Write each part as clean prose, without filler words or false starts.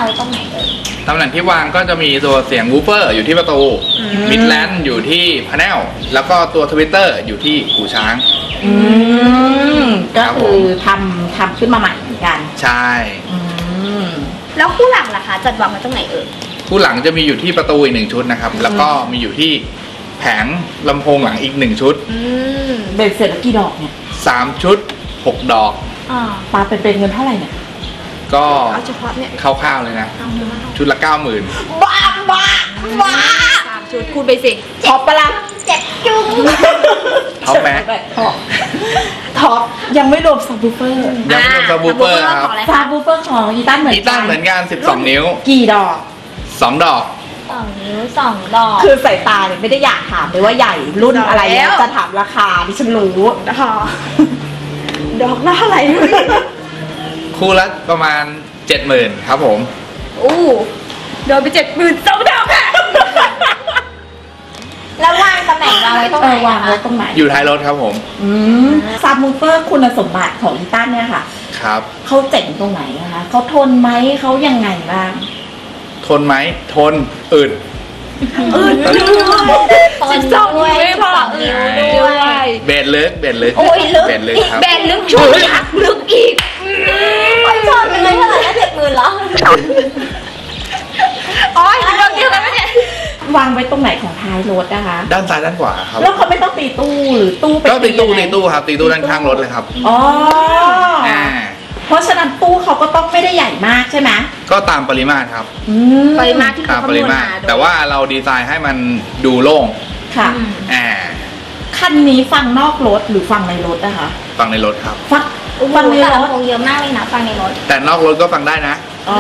ไว้ตรงไหนเลยตำแหน่งที่วางก็จะมีตัวเสียงวูฟเฟอร์อยู่ที่ประตูมิดแลนด์อยู่ที่พาเนลแล้วก็ตัวทวิตเตอร์อยู่ที่หูช้างก็คือทำขึ้นมาใหม่เหมือนกันใช่แล้วคู่หลังล่ะคะจัดวางไว้ตรงไหนคู่หลังจะมีอยู่ที่ประตูอีก1 ชุดนะครับแล้วก็มีอยู่ที่แผงลำโพงหลังอีก1 ชุดเบ็ดเสร็จแล้วกี่ดอกเนี่ย 3 ชุด6 ดอกปาเป็นเงินเท่าไหร่เนี่ยก็เฉพาะเนี่ยคร่าวๆเลยนะชุดละ 90,000 บ้า 3 ชุดคูณไปสิท็อปปะล่ะ 7 จุ้งท็อปไหมท็อปยังไม่รวมซับวูเฟอร์ยังไม่รวมซับวูเฟอร์ครับซับวูเฟอร์ของอีตันเหมือนกัน12 นิ้วกี่ดอก 2 ดอก 2 นิ้ว 2 ดอกคือสายตาเนี่ยไม่ได้อยากถามเลยว่าใหญ่รุ่นอะไรแล้วจะถามราคาดิฉันรู้ดอกละเท่าไหร่คู่ละประมาณ 70,000 ครับผมโดนไป 70,000 2 ดอกค่ะแล้ววางตำแหน่งวางไว้ตรงไหนวางไว้ตรงไหนอยู่ท้ายรถครับผมซับวูเฟอร์คุณสมบัติของอีตันเนี่ยค่ะครับเขาเจ๋งตรงไหนนะคะเขาทนไหมเขายังไงบ้างทนไหมทนอึด 12 นิ้วไม่พอด้วยเบสลึกโอ้ยลึกเบสลึกช่วยหักลึกอีกไม่ชนไปเลยเท่าไหร่70,000เหรอโอ้ยเรื่องเดียวกันไหมเนี่ยวางไว้ตรงไหนของท้ายรถนะคะด้านซ้ายด้านขวาครับแล้วเขาไม่ต้องตีตู้หรือตู้ก็ตีตู้ครับตีตู้ด้านข้างรถเลยครับเพราะฉะนั้นตู้เขาก็ต้องไม่ได้ใหญ่มากใช่ไหมก็ตามปริมาตรครับปริมาตรที่เขาคำนวณมาแต่ว่าเราดีไซน์ให้มันดูโล่งค่ะคันนี้ฟังนอกรถหรือฟังในรถนะคะฟังในรถครับฟังในรถคงเยอะมากเลยนะฟังในรถแต่นอกรถก็ฟังได้นะ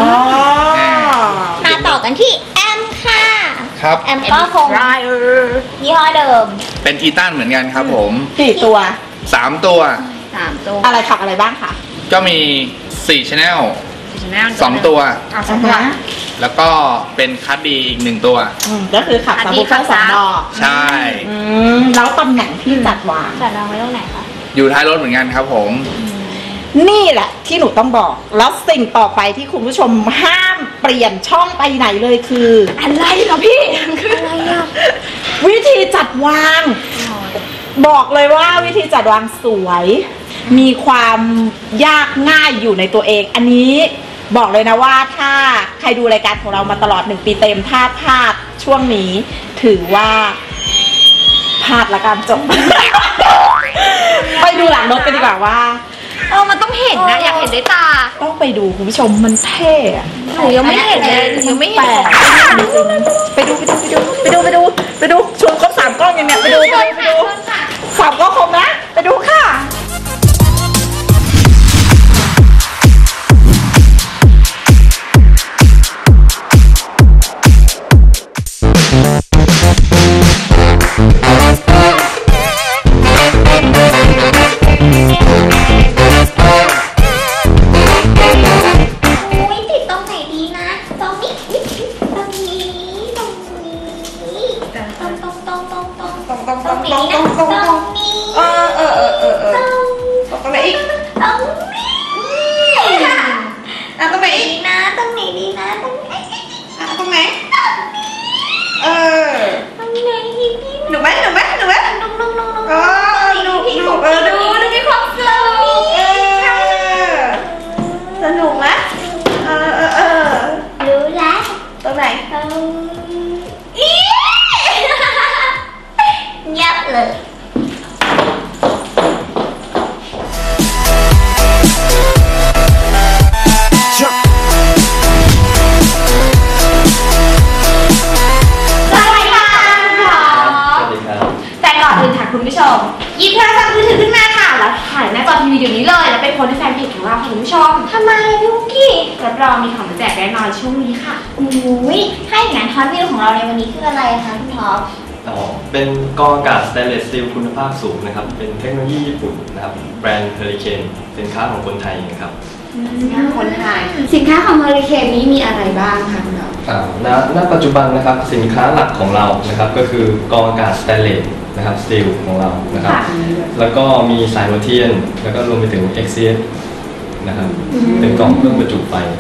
มาต่อกันที่แอมค่ะครับแอมก็คงยี่ห้อเดิมเป็นอีตันเหมือนกันครับผมกี่ตัว 3 ตัวอะไรขับอะไรบ้างคะก็มี4 channel 2 ตัวแล้วก็เป็นคัสดีอีก1 ตัวก็คือขับซับวูเฟอร์2 ดอกใช่แล้วตำแหน่งที่จัดวางไว้ตรงไหนคะอยู่ท้ายรถเหมือนกันครับผมนี่แหละที่หนูต้องบอกแล้วสิ่งต่อไปที่คุณผู้ชมห้ามเปลี่ยนช่องไปไหนเลยคืออะไรเหรอพี่คืออะไรวิธีจัดวางบอกเลยว่าวิธีจัดวางสวยมีความยากง่ายอยู่ในตัวเองอันนี้บอกเลยนะว่าถ้าใครดูรายการของเรามาตลอด1 ปีเต็มถ้าพลาดช่วงนี้ถือว่าพลาดละกันจบ ไปดูหลังรถกันดีกว่าว่ามันต้องเห็นนะอยากเห็นด้วยตาต้องไปดูคุณผู้ชมมันเท่หนูยังไม่เห็นเลยยังไม่เห็นไปดูชวนครบ3 กล้องยังเนี่ยไปดู3 กล้องครบนะไปดูค่ะคุณผู้ชมหยิบโทรศัพท์มือถือขึ้นมาค่ะแล้วถ่ายหน้าจอทีวีเดี๋ยวนี้เลยแล้วไปโพสในแฟนเพจของเราค่ะคุณผู้ชมทำไมพี่วุ้กี้รับรองมีของมาแจกแน่นอนช่วงนี้ค่ะอุ้ยถ้าอย่างนั้นฮอตวิวของเราในวันนี้คืออะไรคะคุณท็อปเป็นกรองอากาศสแตนเลสสตีลคุณภาพสูงนะครับเป็นเทคโนโลยีญี่ปุ่นนะครับแบรนด์เฮอริเคนสินค้าของคนไทยนะครับคนไทยสินค้าของเฮอริเคนนี้มีอะไรบ้างคะคุณท็อปณปัจจุบันนะครับสินค้าหลักของเรานะครับก็คือกรองอากาศสแตนเลสนะครับสตีลของเรานะครับแล้วก็มีสายหัวเทียนแล้วก็รวมไปถึง XCS นะครับเป็นกล่องเครื่องบรรจุไฟ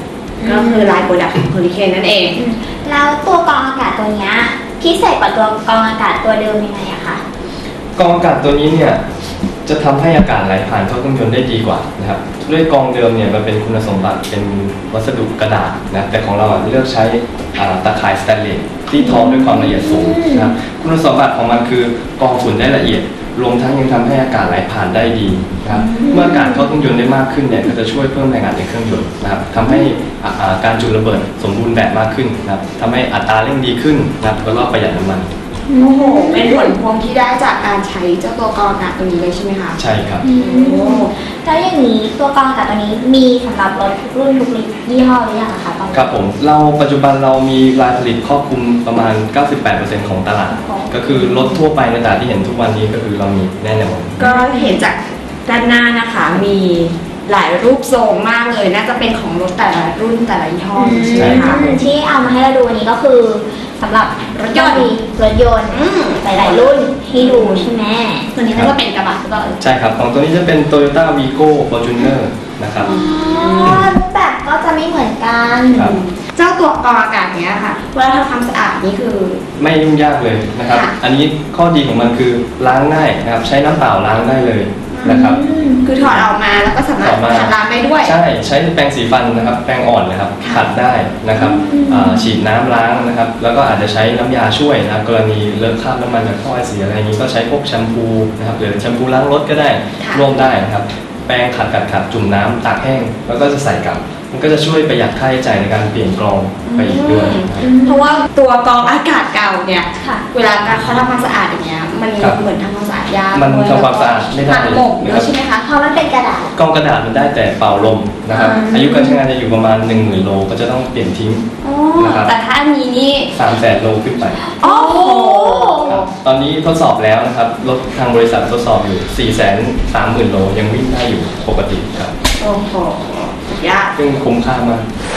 ก็คือลายโปรดักต์ของเฮอริเคนนั่นเองแล้วตัวกรองอากาศตัวเนี้ยพิเศษกว่าตัวกรองอากาศตัวเดิมยังไงอะคะกรองอากาศตัวนี้เนี่ยจะทำให้อากาศไหลผ่านเข้าเครื่องยนต์ได้ดีกว่านะครับด้วยกรองเดิมเนี่ยมันเป็นคุณสมบัติเป็นวัสดุกระดาษนะแต่ของเราเลือกใช้ตะข่ายสแตนเลสที่ทอด้วยความละเอียดสูงนะครับคุณสมบัติของมันคือกรองฝุ่นได้ละเอียดรวมทั้งยังทำให้อากาศไหลผ่านได้ดีนะครับเมื่ออากาศเข้าเครื่องยนต์ได้มากขึ้นเนี่ยก็จะช่วยเพิ่มแรงอัดในเครื่องยนต์นะครับทำให้การจุดระเบิดสมบูรณ์แบบมากขึ้นนะครับทำให้อัตราเร่งดีขึ้นนะครับแล้วก็ประหยัดน้ำมันโอ้โหเป็นผลพวงที่ได้จากการใช้เจ้าตัวกรองอากาศตัวนี้เลยใช่ไหมคะใช่ครับโอ้แล้วอย่างนี้ตัวกรองอากาศตัวนี้มีสำหรับรถทุกรุ่นทุกยี่ห้อหรือยังอะคะตอนนี้ครับผมปัจจุบันเรามีรายผลิตครอบคลุมประมาณ 98% ของตลาด ก็คือรถทั่วไปในตลาดที่เห็นทุกวันนี้ก็คือเรามีแน่นอนก็เห็นจากด้านหน้านะคะมีหลายรูปทรงมากเลยน่าจะเป็นของรถแต่ละรุ่นแต่ละยี่ห้อใช่ไหมคะที่เอามาให้เราดูวันนี้ก็คือสำหรับรถยนต์หลายๆรุ่นให้ดูใช่ไหมตัวนี้น่าจะเป็นกระบะหรือเปล่าใช่ครับ ของตัวนี้จะเป็น Toyota Vigo Fortuner นะครับรูปแบบก็จะไม่เหมือนกันครับเจ้าตัวกรองอากาศเนี้ยค่ะเวลาทำความสะอาดนี่คือไม่ยุ่งยากเลยนะครับค่ะอันนี้ข้อดีของมันคือล้างง่ายนะครับใช้น้ำเปล่าล้างได้เลยนะครับคือถอดออกมาแล้วก็สามารถออกมาขัดล้างได้ด้วยใช่ใช้แปรงสีฟันนะครับแปรงอ่อนนะครับค่ะขัดได้นะครับฉีดน้ำล้างนะครับแล้วก็อาจจะใช้น้ำยาช่วยนะครับกรณีเลอะคราบน้ำมันจากท่อไอเสียอะไรอย่างนี้ก็ใช้พวกแชมพูนะครับหรือแชมพูล้างรถก็ได้ร่วมได้นะครับแปรงขัดจุ่มน้ำตากแห้งแล้วก็จะใส่กลับมันก็จะช่วยประหยัดค่าใช้จ่ายในการเปลี่ยนกรองไปอีกด้วยนะครับเพราะว่าตัวกรองอากาศเก่าเนี่ยค่ะเวลาเขาทำความสะอาดอย่างเงี้ยมันครับเหมือนทำความสะอาดยากมันทำความสะอาดไม่ได้หมักหมกด้วยใช่ไหมคะเพราะมันเป็นกระดาษกรองกระดาษมันได้แต่เป่าลมนะครับ อายุการใช้งานจะอยู่ประมาณ 10,000 โลก็จะต้องเปลี่ยนทิ้งอ๋อนะครับแต่ถ้าอันนี้นี่ 300,000 โลขึ้นไปโอ้โหครับตอนนี้ทดสอบแล้วนะครับรถทางบริษัททดสอบอยู่ 430,000 โลยังวิ่งได้อยู่ปกติครับโอ้โหสุดยอดซึ่งคุ้มค่ามาก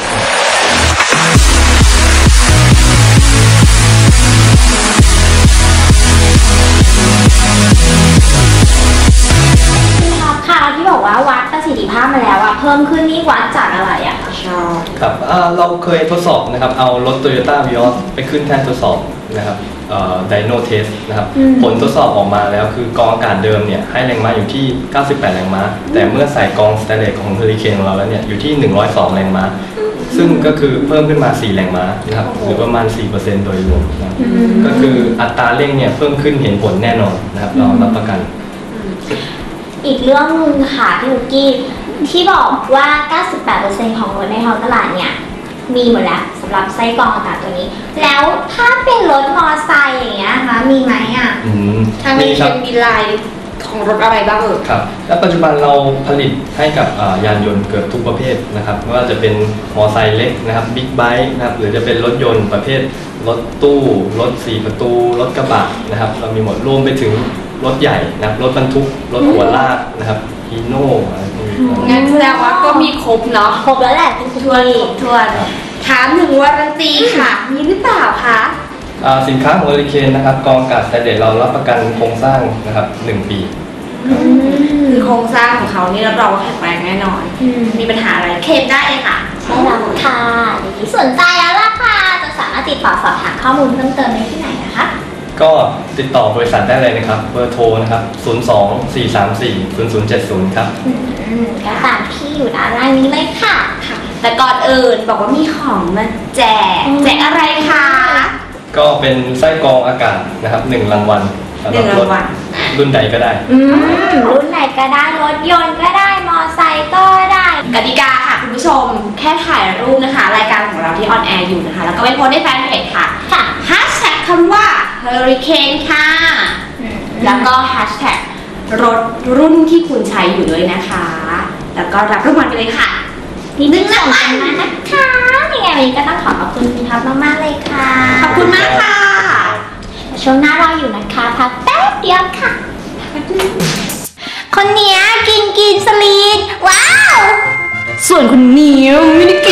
ท็อปค่ะที่บอกว่าวัดประสิทธิภาพมาแล้วอะเพิ่มขึ้นนี่วัดจากอะไรอะคะชอบครับเราเคยทดสอบนะครับเอารถ Toyota Vios ไปขึ้นแท่นทดสอบนะครับDyno Test นะครับผลทดสอบออกมาแล้วคือกรองอากาศเดิมเนี่ยให้แรงม้าอยู่ที่ 98 แรงม้าแต่เมื่อใส่กรองสแตนเลสของ Hurricane ของเราแล้วเนี่ยอยู่ที่ 102 แรงม้าซึ่งก็คือเพิ่มขึ้นมา 4 แรงม้านะครับหรือประมาณ 4% โดยรวมนะครับก็คืออัตราเร่งเนี่ยเพิ่มขึ้นเห็นผลแน่นอนนะครับเรารับประกันอีกเรื่องหนึงค่ะพี่ลูกกี้ที่บอกว่า 98% ของรถในท้องตลาดเนี่ยมีหมดแล้วสำหรับไส้กรองอากาศตัวนี้ แล้วถ้าเป็นรถมอไซค์อย่างเงี้ยคะมีไหมอะทางนี้เป็นมีลายของรถอะไรบ้างเอ่ยครับและปัจจุบันเราผลิตให้กับยานยนต์เกือบทุกประเภทนะครับไม่ว่าจะเป็นมอไซค์เล็กนะครับบิ๊กไบค์นะครับหรือจะเป็นรถยนต์ประเภทรถตู้รถ4 ประตูรถกระบะนะครับเรามีหมดรวมไปถึงรถใหญ่นะครับรถบรรทุกรถหัวลากนะครับฮีโน่อะไรพวกนี้นะครับงั้นแสดงว่าก็มีครบเนาะครบแล้วแหละทุกทวนทวนถามถึงวารันตีค่ะ มีหรือเปล่าคะสินค้าของ Hurricane นะครับกรองอากาศสแตนเลสเรารับประกันโครงสร้างนะครับ1 ปีคือโครงสร้างของเขานี่รับรองว่าแข็งแรงแน่นอน มีปัญหาอะไรเคลมได้เลยค่ะใช่แล้วค่ะที่สนใจแล้วล่ะค่ะจะสามารถติดต่อสอบถามข้อมูลเพิ่มเติมได้ที่ไหนนะคะก็ติดต่อบริษัทได้เลยนะครับเบอร์โทรนะครับ02-434-0070ครับก็ตามที่อยู่ด้านล่างนี้เลยค่ะแต่ก่อนอื่นบอกว่ามีของมาแจก แจกอะไรคะก็เป็นไส้กรองอากาศนะครับ1 รางวัลสำหรับรถรุ่นใดก็ได้รุ่นไหนก็ได้รถยนต์ก็ได้มอไซค์ก็ได้กติกาค่ะคุณผู้ชมแค่ถ่ายรูปนะคะ รายการของเราที่ออนแอร์อยู่นะคะ แล้วก็ไปโพสต์ในแฟนเพจค่ะค่ะแฮชแท็กคำว่า Hurricane ค่ะ แล้วก็แฮชแท็กรถรุ่นที่คุณใช้อยู่ด้วยนะคะ แล้วก็รับรางวัลไปเลยค่ะนี่ดึงส่งกันมานะคะยังไงวันนี้ก็ต้องขอบคุณคุณท็อปมากๆเลยค่ะขอบคุณมากค่ะช่วงหน้ารออยู่นะคะพักแป๊บเดียวค่ะ คนเนี้ยกินสลีนว้าวส่วนคนนี้ไม่ได้